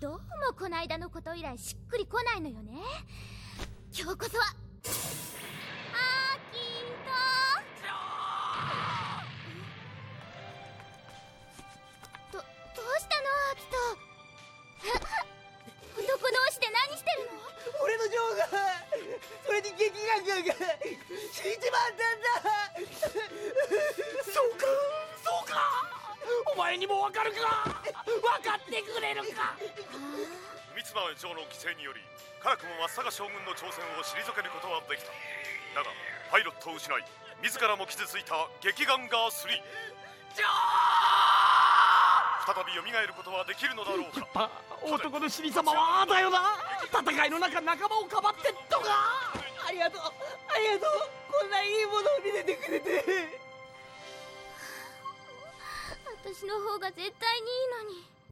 どうもこないだのこと以来しっくりこないのよね。今日こそはアキト。どうしたのアキト。男同士で何してるの？ 俺のジョーが、それに劇団君が死んじまったんだ。 そうかそうか、お前にもわかるか、分かってくれるか。 三つ葉城の犠牲により辛くも松坂将軍の挑戦を退けることはできた。だがパイロットを失い自らも傷ついた激ガンガー3、再び蘇ることはできるのだろうか。 やっぱ男の死に様はだよな。戦いの中仲間をかばってとか。 ありがとうありがとう、こんないいものを見せてくれて。 私の方が絶対にいいのに。